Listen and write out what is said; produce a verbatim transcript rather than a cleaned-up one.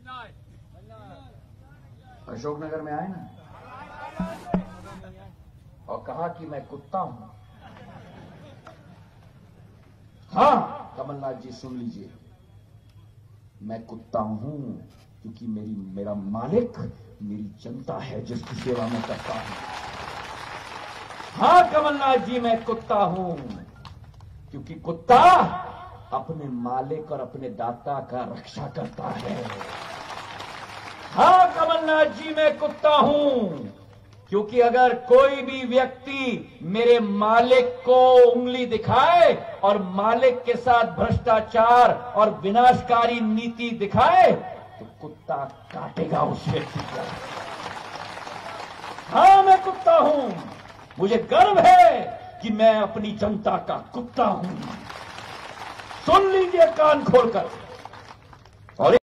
अशोकनगर में आए ना और कहा कि मैं कुत्ता हूं। हाँ कमलनाथ जी सुन लीजिए, मैं कुत्ता हूं क्योंकि मेरी मेरा मालिक मेरी जनता है जिसकी सेवा मैं करता हूं। हाँ कमलनाथ जी मैं कुत्ता हूं क्योंकि कुत्ता अपने मालिक और अपने दाता का रक्षा करता है। हाँ कमलनाथ जी मैं कुत्ता हूं क्योंकि अगर कोई भी व्यक्ति मेरे मालिक को उंगली दिखाए और मालिक के साथ भ्रष्टाचार और विनाशकारी नीति दिखाए तो कुत्ता काटेगा उस व्यक्ति को। हाँ मैं कुत्ता हूं, मुझे गर्व है कि मैं अपनी जनता का कुत्ता हूं। सुन लीजिए कान खोलकर। और